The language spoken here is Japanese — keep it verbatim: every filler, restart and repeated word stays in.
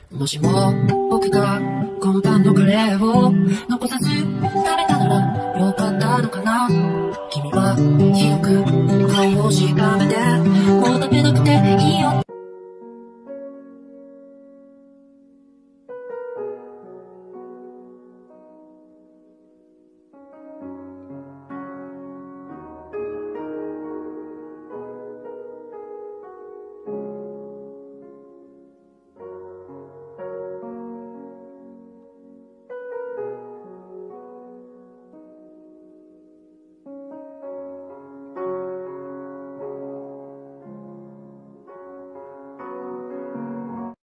もしも僕がこのパンのカレーを残さず食べたならよかったのかな。君は広く顔をした